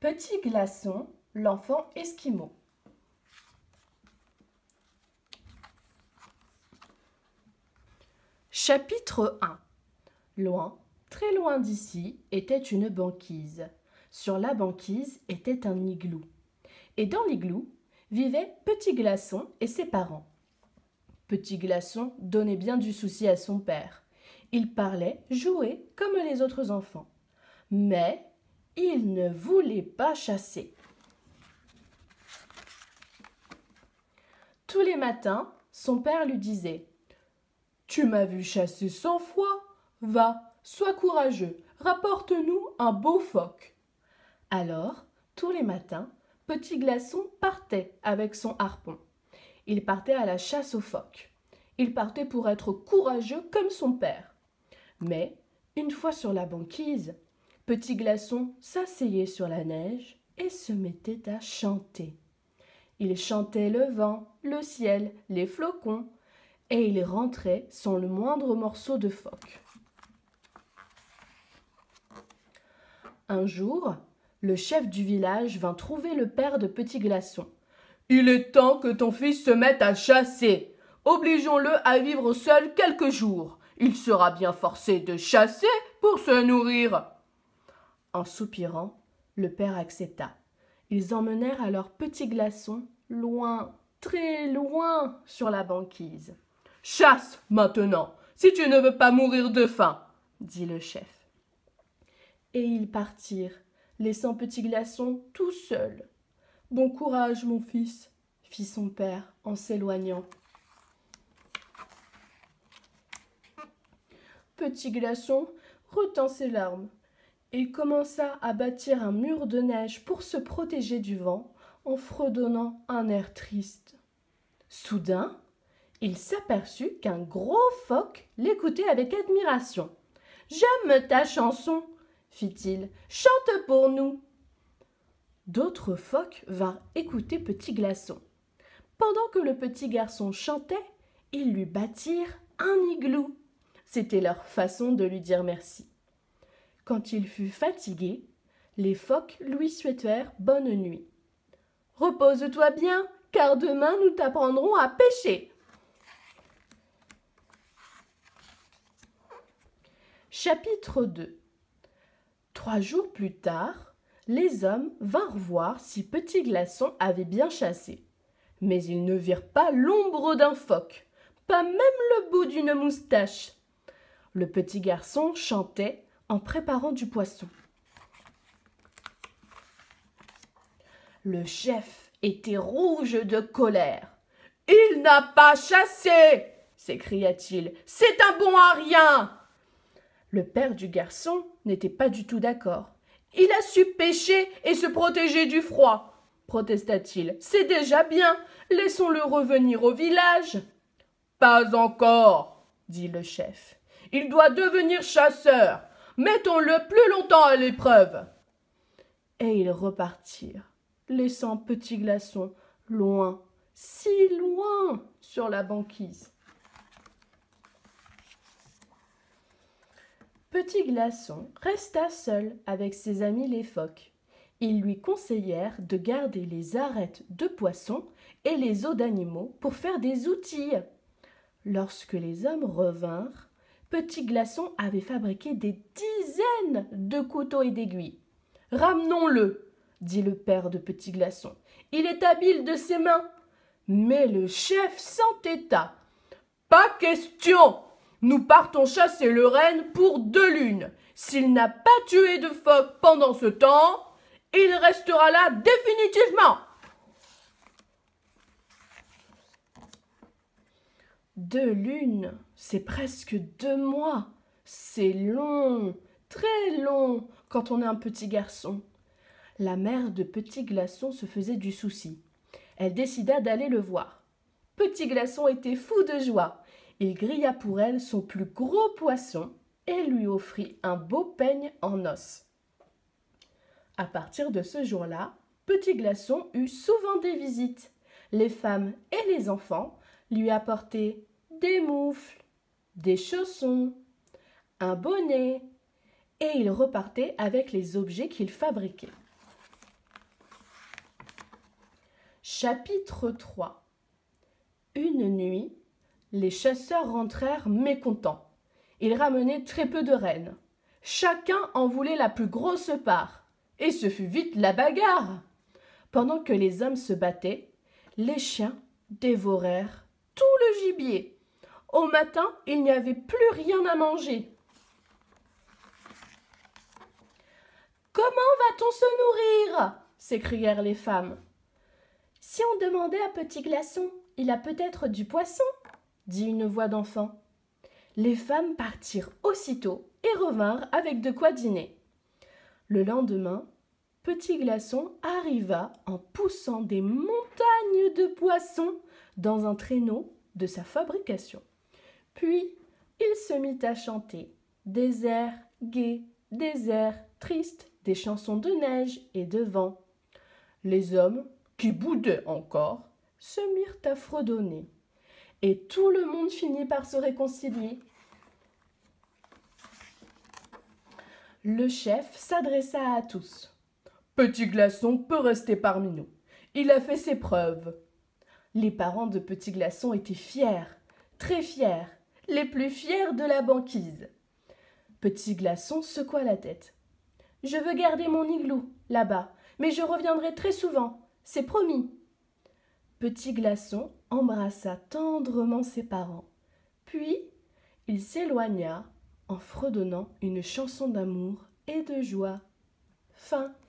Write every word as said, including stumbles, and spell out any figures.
Petit Glaçon, l'enfant esquimau. Chapitre un. Loin, très loin d'ici, était une banquise. Sur la banquise était un igloo. Et dans l'igloo vivait Petit Glaçon et ses parents. Petit Glaçon donnait bien du souci à son père. Il parlait, jouait comme les autres enfants. Mais il ne voulait pas chasser. Tous les matins, son père lui disait « Tu m'as vu chasser cent fois. Va, sois courageux, rapporte-nous un beau phoque. » Alors, tous les matins, Petit Glaçon partait avec son harpon. Il partait à la chasse aux phoques. Il partait pour être courageux comme son père. Mais, une fois sur la banquise, Petit Glaçon s'asseyait sur la neige et se mettait à chanter. Il chantait le vent, le ciel, les flocons, et il rentrait sans le moindre morceau de phoque. Un jour, le chef du village vint trouver le père de Petit Glaçon. « Il est temps que ton fils se mette à chasser. Obligeons-le à vivre seul quelques jours. Il sera bien forcé de chasser pour se nourrir. » En soupirant, le père accepta. Ils emmenèrent alors Petit Glaçon loin, très loin sur la banquise. « Chasse maintenant, si tu ne veux pas mourir de faim, » dit le chef. Et ils partirent, laissant Petit Glaçon tout seul. « Bon courage, mon fils, » fit son père en s'éloignant. Petit Glaçon retint ses larmes. Il commença à bâtir un mur de neige pour se protéger du vent en fredonnant un air triste. Soudain, il s'aperçut qu'un gros phoque l'écoutait avec admiration. « J'aime ta chanson, » fit-il. « Chante pour nous. » D'autres phoques vinrent écouter Petit Glaçon. Pendant que le petit garçon chantait, ils lui bâtirent un igloo. C'était leur façon de lui dire merci. Quand il fut fatigué, les phoques lui souhaitèrent bonne nuit. « Repose-toi bien, car demain nous t'apprendrons à pêcher. » Chapitre deux. Trois jours plus tard, les hommes vinrent voir si Petit Glaçon avait bien chassé. Mais ils ne virent pas l'ombre d'un phoque, pas même le bout d'une moustache. Le petit garçon chantait en préparant du poisson. Le chef était rouge de colère. « Il n'a pas chassé !» s'écria-t-il. « C'est un bon à rien !» Le père du garçon n'était pas du tout d'accord. « Il a su pêcher et se protéger du froid !» protesta-t-il. « C'est déjà bien, laissons-le revenir au village. »« Pas encore !» dit le chef. « Il doit devenir chasseur. Mettons-le plus longtemps à l'épreuve. » Et ils repartirent, laissant Petit Glaçon loin, si loin sur la banquise. Petit Glaçon resta seul avec ses amis les phoques. Ils lui conseillèrent de garder les arêtes de poissons et les os d'animaux pour faire des outils. Lorsque les hommes revinrent, Petit Glaçon avait fabriqué des dizaines de couteaux et d'aiguilles. « Ramenons-le, » dit le père de Petit Glaçon. « Il est habile de ses mains. » Mais le chef s'entêta. « Pas question. Nous partons chasser le renne pour deux lunes. S'il n'a pas tué de phoque pendant ce temps, il restera là définitivement. » Deux lunes, c'est presque deux mois. C'est long, très long, quand on est un petit garçon. La mère de Petit Glaçon se faisait du souci. Elle décida d'aller le voir. Petit Glaçon était fou de joie. Il grilla pour elle son plus gros poisson et lui offrit un beau peigne en os. À partir de ce jour-là, Petit Glaçon eut souvent des visites. Les femmes et les enfants lui apportaient des moufles, des chaussons, un bonnet, et il repartait avec les objets qu'il fabriquait. Chapitre trois. Une nuit, les chasseurs rentrèrent mécontents. Ils ramenaient très peu de rennes. Chacun en voulait la plus grosse part, et ce fut vite la bagarre. Pendant que les hommes se battaient, les chiens dévorèrent tout le gibier. Au matin, il n'y avait plus rien à manger. « Comment va-t-on se nourrir » s'écrièrent les femmes. « Si on demandait à Petit Glaçon, il a peut-être du poisson » dit une voix d'enfant. Les femmes partirent aussitôt et revinrent avec de quoi dîner. Le lendemain, Petit Glaçon arriva en poussant des montagnes de poissons dans un traîneau de sa fabrication. Puis, il se mit à chanter des airs gais, des airs tristes, des chansons de neige et de vent. Les hommes, qui boudaient encore, se mirent à fredonner. Et tout le monde finit par se réconcilier. Le chef s'adressa à tous. « Petit Glaçon peut rester parmi nous. Il a fait ses preuves. » Les parents de Petit Glaçon étaient fiers, très fiers, les plus fiers de la banquise. Petit Glaçon secoua la tête. « Je veux garder mon igloo, là-bas, mais je reviendrai très souvent, c'est promis. » Petit Glaçon embrassa tendrement ses parents. Puis, il s'éloigna en fredonnant une chanson d'amour et de joie. Fin.